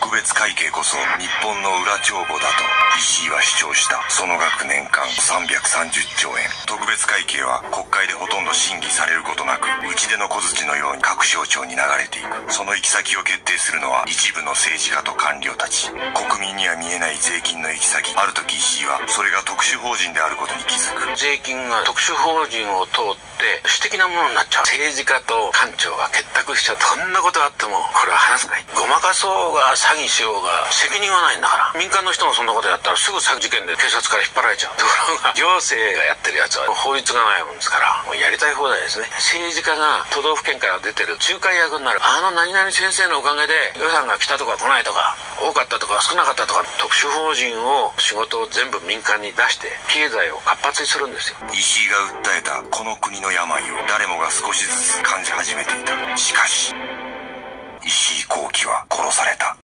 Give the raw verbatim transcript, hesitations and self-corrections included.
別会計こそ日本の裏帳簿だと石井は主張した。その額年間さんびゃくさんじゅっちょうえん。特別会計は国会でほとんど審議されることなく、打ち出の小槌のように各省庁に流れていく。その行き先を決定するのは一部の政治家と官僚たち。国民には見えない税金の行き先。ある時石井はそれが特殊法人であることに気づく。 税金が特殊法人を通って私的なものになっちゃう。政治家と官庁が結託しちゃう。こんなことあってもこれは話すない。ごまかそうが詐欺しようが責任はないんだから。民間の人もそんなことやったらすぐ詐欺事件で警察から引っ張られちゃう。ところが行政がやってるやつは法律がないもんですから、もうやりたい放題ですね。政治家が都道府県から出てる仲介役になる。あの何々先生のおかげで予算が来たとか来ないとか多かったとか少なかったとか、特殊法人を仕事を全部民間に出して経済を活発にするんですよ。 石井が訴えたこの国の病を誰もが少しずつ感じ始めていた。しかし石井光輝は殺された。